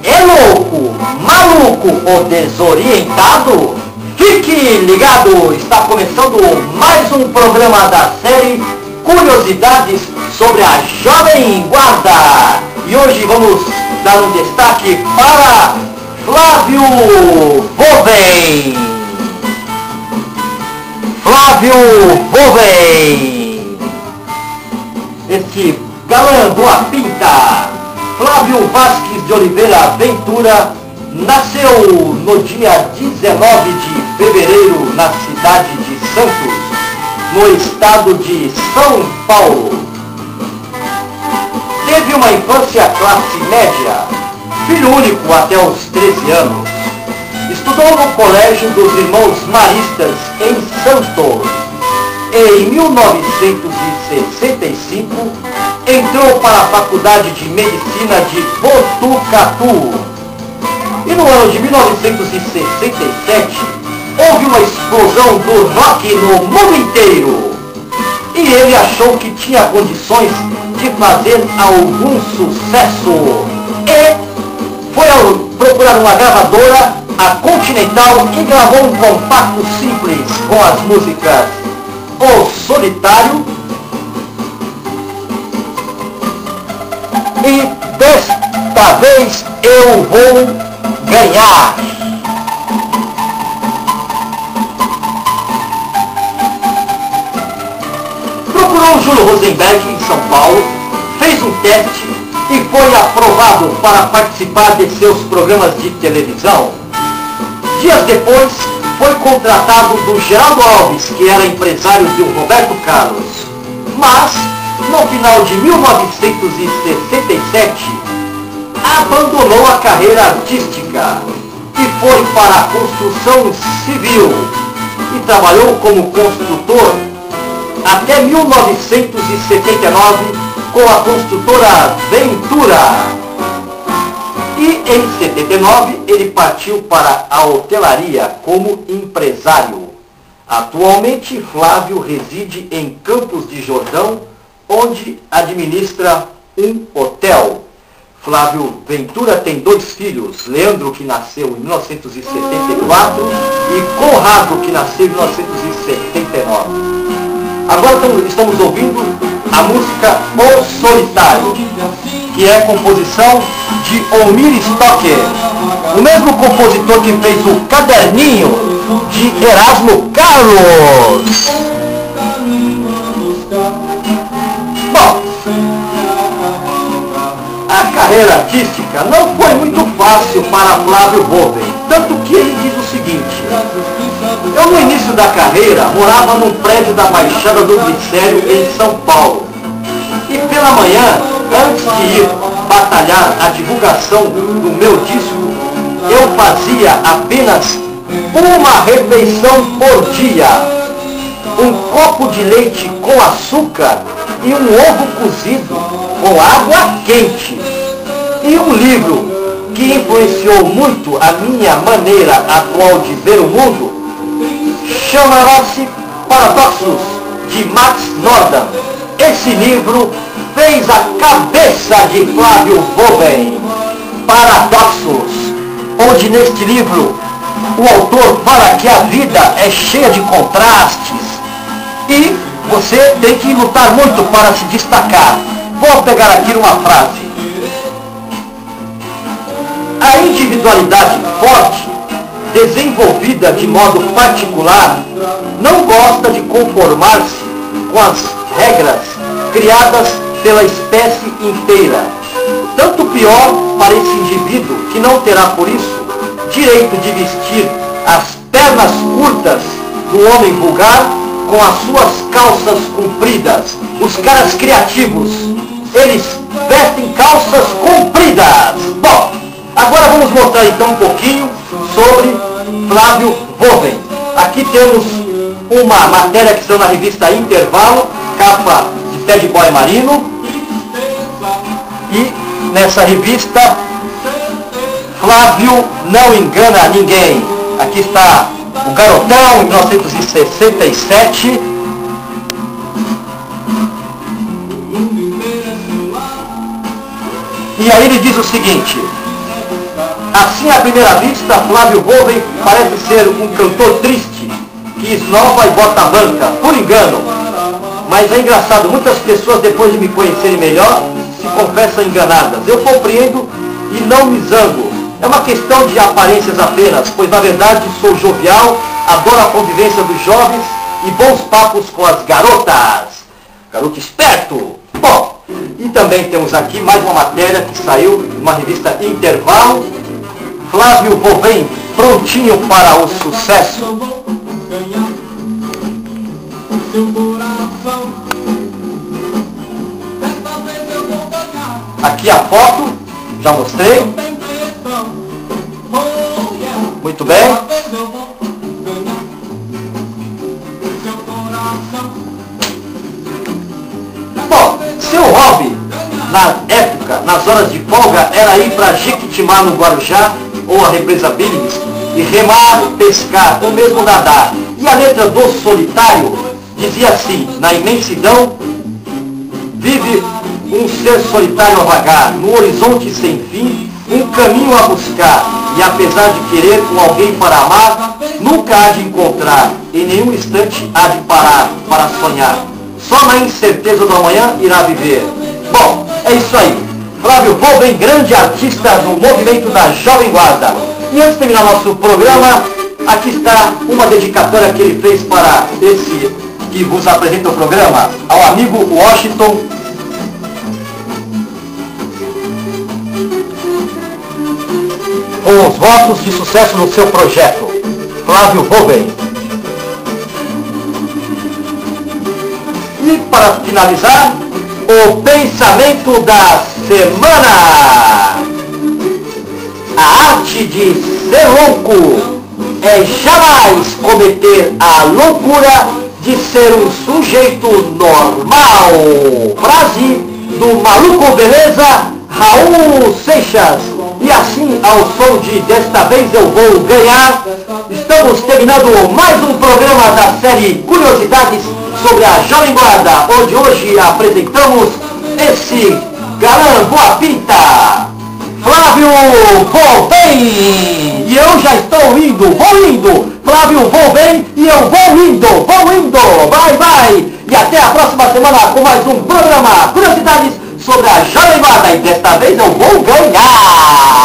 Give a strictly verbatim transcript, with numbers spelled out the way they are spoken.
é louco, maluco ou desorientado? Fique ligado, está começando mais um programa da série Curiosidades sobre a Jovem Guarda. E hoje vamos dar um destaque para Flávio Bovem. Flávio Bovem, este galã boa pinta. Flávio Vasques de Oliveira Ventura nasceu no dia dezenove de fevereiro na cidade de Santos, no estado de São Paulo. Teve uma infância classe média, filho único até os treze anos. Estudou no Colégio dos Irmãos Maristas em Santos. Em mil novecentos e sessenta e cinco, entrou para a Faculdade de Medicina de Botucatu. E no ano de mil novecentos e sessenta e sete, houve uma explosão do rock no mundo inteiro. E ele achou que tinha condições de fazer algum sucesso. E foi ao procurar uma gravadora, a Continental, e gravou um compacto simples com as músicas O Solitário e Desta Vez Eu Vou Ganhar. Procurou o Júlio Rosenberg em São Paulo, fez um teste e foi aprovado para participar de seus programas de televisão. Dias depois, foi contratado do Geraldo Alves, que era empresário de Roberto Carlos. Mas, no final de mil novecentos e sessenta e sete, abandonou a carreira artística e foi para a construção civil e trabalhou como construtor até mil novecentos e setenta e nove com a construtora Ventura. E em setenta e nove ele partiu para a hotelaria como empresário. Atualmente Flávio reside em Campos de Jordão, onde administra um hotel. Flávio Ventura tem dois filhos, Leandro, que nasceu em mil novecentos e setenta e quatro, e Conrado, que nasceu em mil novecentos e setenta e nove. Agora estamos ouvindo a música O Solitário, que é composição de Almir Stocker, o mesmo compositor que fez o Caderninho de Erasmo Carlos. Bom, a carreira artística não foi muito fácil para Flávio Bovem, tanto que ele diz o seguinte: eu no início da carreira morava num prédio da Baixada do Glicério em São Paulo, e pela manhã, antes de ir batalhar a divulgação do meu disco, eu fazia apenas uma refeição por dia: um copo de leite com açúcar e um ovo cozido com água quente. E um livro que influenciou muito a minha maneira atual de ver o mundo chamava-se Paradoxos, de Max Nordau. Esse livro fez a cabeça de Flávio Bovem. Paradoxos, onde neste livro o autor fala que a vida é cheia de contrastes e você tem que lutar muito para se destacar. Vou pegar aqui uma frase: a individualidade forte, desenvolvida de modo particular, não gosta de conformar-se com as regras criadas pela espécie inteira. Tanto pior para esse indivíduo, que não terá por isso direito de vestir as pernas curtas do homem vulgar com as suas calças compridas. Os caras criativos, eles vestem calças compridas. Bom, agora vamos mostrar então um pouquinho sobre Flávio Bovem. Aqui temos uma matéria que saiu na revista Intervalo, capa de Ted Boy Marino. E nessa revista, Flávio não engana ninguém. Aqui está o Garotão, em mil novecentos e sessenta e sete. E aí ele diz o seguinte: Assim, à primeira vista, Flávio Volven parece ser um cantor triste, que esnova e bota a banca, por engano. Mas é engraçado, muitas pessoas, depois de me conhecerem melhor, se confessam enganadas. Eu compreendo e não me zango. É uma questão de aparências apenas, pois na verdade sou jovial, adoro a convivência dos jovens e bons papos com as garotas. Garoto esperto! Bom, e também temos aqui mais uma matéria que saiu numa revista Intervalo. Flávio Volven, prontinho para o sucesso. Aqui a foto, já mostrei. Muito bem. Bom, seu hobby, na época, nas horas de folga, era ir para Jequitimá, no Guarujá, ou a represa Billings, e remar, pescar, ou mesmo nadar. E a letra do Solitário dizia assim: na imensidão vive um ser solitário a vagar, no horizonte sem fim, um caminho a buscar, e apesar de querer com alguém para amar, nunca há de encontrar, em nenhum instante há de parar para sonhar. Só na incerteza do amanhã irá viver. Bom, é isso aí. Flávio Volven, grande artista no movimento da Jovem Guarda. E antes de terminar nosso programa, aqui está uma dedicatória que ele fez para esse que vos apresenta o programa, ao amigo Washington. Com os votos de sucesso no seu projeto, Flávio Volven. E para finalizar, o pensamento da semana. A arte de ser louco é jamais cometer a loucura de ser um sujeito normal. Frase do maluco beleza, Raul Seixas. E assim, ao som de Desta Vez Eu Vou Ganhar, estamos terminando mais um programa da série Curiosidades sobre a Jovem Guarda, onde hoje apresentamos esse galã boa pinta, Flávio Volven. E eu já estou indo, vou indo, Flávio Volven, e eu vou indo, vou indo, vai, vai. E até a próxima semana com mais um programa Curiosidades sobre a Jovem Guarda, e desta vez eu vou ganhar.